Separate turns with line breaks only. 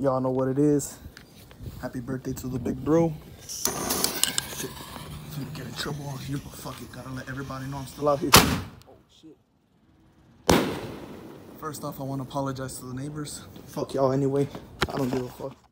Y'all know what it is. Happy birthday to the big bro. Shit. I'm gonna get in trouble. You know, fuck it. Gotta let everybody know I'm still out here. Oh, shit. First off, I want to apologize to the neighbors. Fuck y'all anyway. I don't give a fuck.